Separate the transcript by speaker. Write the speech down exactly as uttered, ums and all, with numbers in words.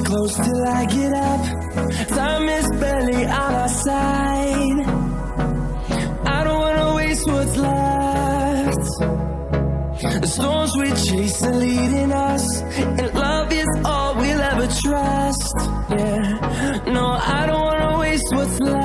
Speaker 1: close till I get up. Time is barely on our side. I don't wanna waste what's left. The storms we chase are leading us, and love is all we'll ever trust. Yeah, no, I don't wanna waste what's left.